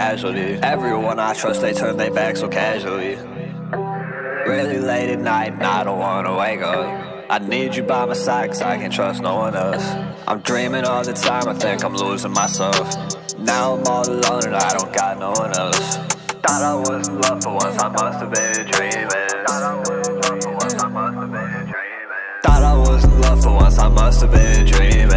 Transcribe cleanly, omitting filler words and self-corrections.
casualty. Everyone I trust, they turn their back so casually. Really late at night and I don't wanna wake up. I need you by my side cause I can't trust no one else. I'm dreaming all the time, I think I'm losing myself. Now I'm all alone and I don't got no one else. Thought I was in love for once, I must have been dreaming. Thought I was in love for once, I must have been dreaming. Thought I was in love for once, I must have been dreaming.